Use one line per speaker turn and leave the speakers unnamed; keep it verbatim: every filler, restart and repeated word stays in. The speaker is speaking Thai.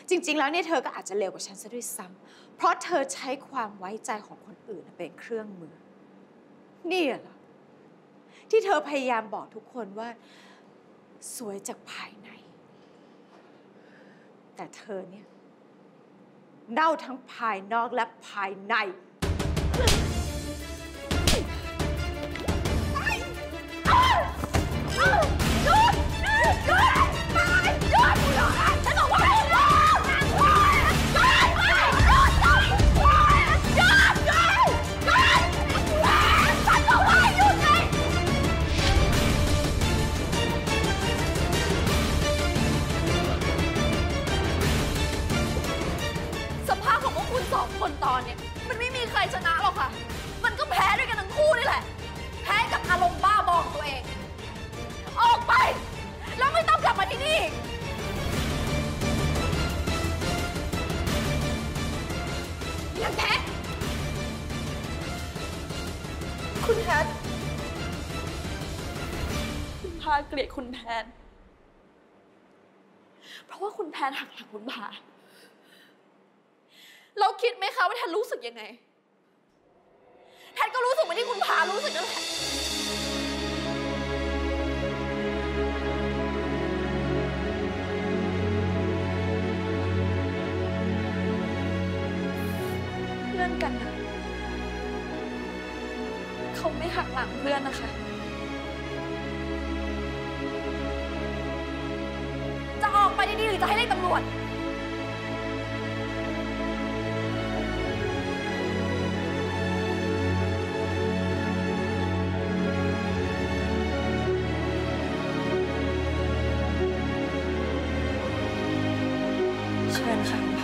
จริงๆแล้วเนี่ยเธอก็อาจจะเลวกว่าฉันซะด้วยซ้ำเพราะเธอใช้ความไว้ใจของคนอื่นเป็นเครื่องมือนี่เหรอที่เธอพยายามบอกทุกคนว่าสวยจากภายในแต่เธอเนี่ยเน่าทั้งภายนอกและภายใน
คนตอนเนี่ยมันไม่มีใครชนะหรอกค่ะมันก็แพ้ด้วยกันทั้งคู่นี่แหละแพ้กับอารมณ์บ้าบอของตัวเองออกไปแล้วไม่ต้องกลับมาที่นี่ยังแพ้คุณแพทคุณพาเกลียดคุณแพนเพราะว่าคุณแพนหักหลังคุณพาเราคิดไหมคะว่าแทนรู้สึกยังไงแทนก็รู้สึกเหมือนที่คุณพารู้สึกนั่นแหละเพื่อนกันนะเขาไม่หักหลังเพื่อนนะคะจะออกไปดีๆหรือจะให้เรียกตำรวจเชิญค่ะ